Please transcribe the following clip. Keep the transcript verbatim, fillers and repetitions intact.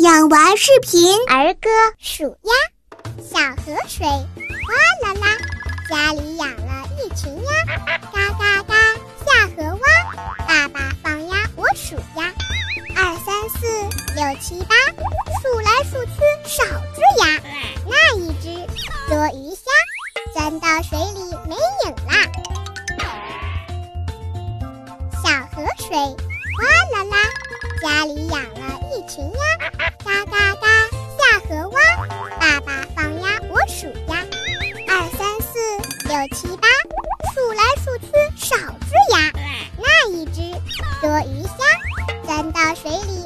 养娃视频儿歌数鸭。小河水哗啦啦，家里养了一群鸭，嘎嘎嘎下河蛙，爸爸放鸭我数鸭，二三四六七八，数来数去少只鸭，那一只捉鱼虾，钻到水里没影啦。小河水哗啦啦，家里养了一群鸭，嘎嘎嘎下河蛙，爸爸放鸭我数鸭，二三四六七八，数来数去少只鸭，那一只捉鱼虾，钻到水里